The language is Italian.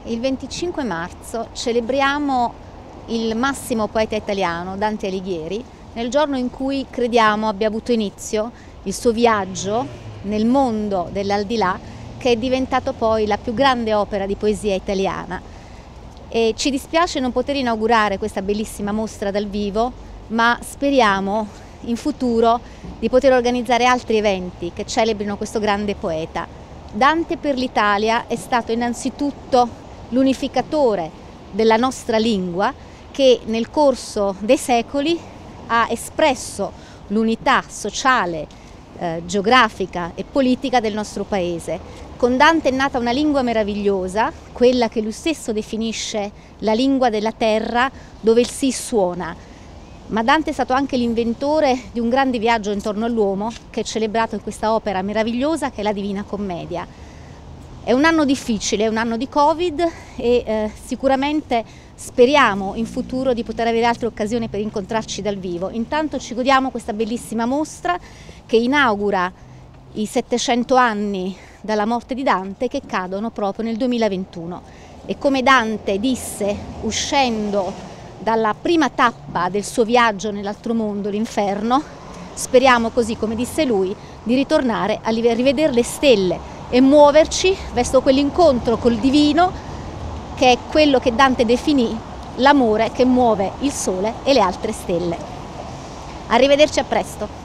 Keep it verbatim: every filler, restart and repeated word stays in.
Il venticinque marzo celebriamo il massimo poeta italiano, Dante Alighieri, nel giorno in cui crediamo abbia avuto inizio il suo viaggio nel mondo dell'aldilà, che è diventato poi la più grande opera di poesia italiana. E ci dispiace non poter inaugurare questa bellissima mostra dal vivo, ma speriamo in futuro di poter organizzare altri eventi che celebrino questo grande poeta. Dante per l'Italia è stato innanzitutto l'unificatore della nostra lingua, che nel corso dei secoli ha espresso l'unità sociale, eh, geografica e politica del nostro paese. Con Dante è nata una lingua meravigliosa, quella che lui stesso definisce la lingua della terra, dove il sì suona. Ma Dante è stato anche l'inventore di un grande viaggio intorno all'uomo, che è celebrato in questa opera meravigliosa che è la Divina Commedia. È un anno difficile, è un anno di Covid e eh, sicuramente speriamo in futuro di poter avere altre occasioni per incontrarci dal vivo. Intanto ci godiamo questa bellissima mostra che inaugura i settecento anni dalla morte di Dante, che cadono proprio nel duemilaventuno. E come Dante disse uscendo dalla prima tappa del suo viaggio nell'altro mondo, l'inferno, speriamo, così come disse lui, di ritornare a rivedere le stelle e muoverci verso quell'incontro col divino, che è quello che Dante definì l'amore che muove il sole e le altre stelle. Arrivederci, a presto!